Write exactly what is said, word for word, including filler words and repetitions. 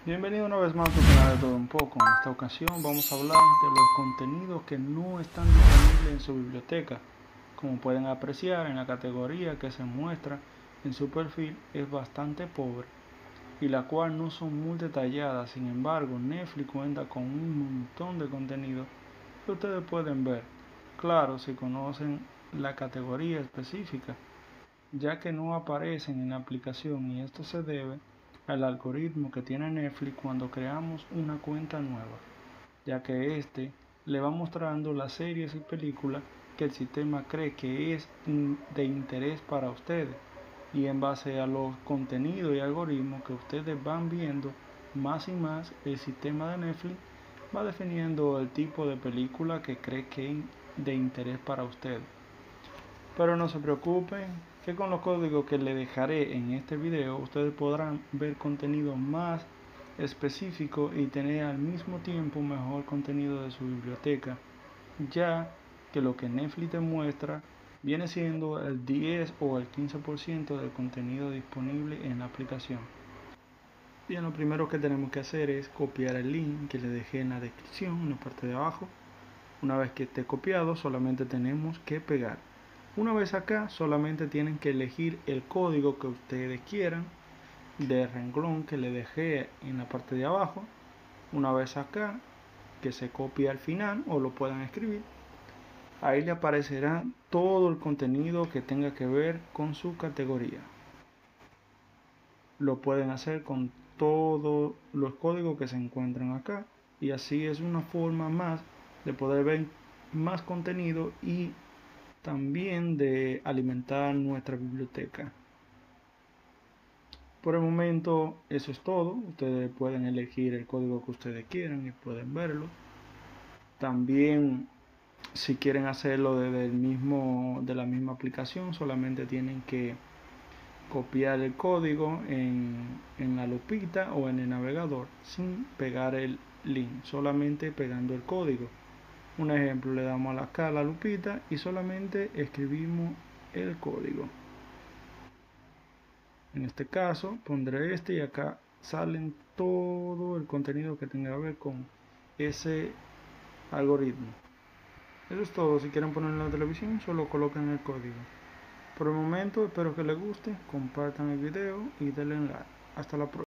Bienvenido una vez más a tu canal de Todo Un Poco. En esta ocasión vamos a hablar de los contenidos que no están disponibles en su biblioteca. Como pueden apreciar, en la categoría que se muestra en su perfil es bastante pobre y la cual no son muy detalladas. Sin embargo, Netflix cuenta con un montón de contenido que ustedes pueden ver. Claro, si conocen la categoría específica, ya que no aparecen en la aplicación, y esto se debe al algoritmo que tiene Netflix cuando creamos una cuenta nueva, ya que este le va mostrando las series y películas que el sistema cree que es de interés para ustedes, y en base a los contenidos y algoritmos que ustedes van viendo más y más, el sistema de Netflix va definiendo el tipo de película que cree que es de interés para ustedes. Pero no se preocupen, que con los códigos que les dejaré en este video ustedes podrán ver contenido más específico y tener al mismo tiempo mejor contenido de su biblioteca, ya que lo que Netflix te muestra viene siendo el diez o el quince por ciento del contenido disponible en la aplicación. Bien, lo primero que tenemos que hacer es copiar el link que les dejé en la descripción, en la parte de abajo. Una vez que esté copiado, solamente tenemos que pegar. Una vez acá, solamente tienen que elegir el código que ustedes quieran de renglón que le dejé en la parte de abajo. Una vez acá, que se copie al final o lo puedan escribir, ahí le aparecerá todo el contenido que tenga que ver con su categoría. Lo pueden hacer con todos los códigos que se encuentran acá, y así es una forma más de poder ver más contenido y también de alimentar nuestra biblioteca. Por el momento eso es todo. Ustedes pueden elegir el código que ustedes quieran y pueden verlo. También, si quieren hacerlo desde el mismo de la misma aplicación, solamente tienen que copiar el código en, en la lupita o en el navegador sin pegar el link, solamente pegando el código. Un ejemplo, le damos acá a la lupita y solamente escribimos el código. En este caso pondré este y acá salen todo el contenido que tenga que ver con ese algoritmo. Eso es todo. Si quieren ponerlo en la televisión, solo colocan el código. Por el momento espero que les guste, compartan el video y denle like. Hasta la próxima.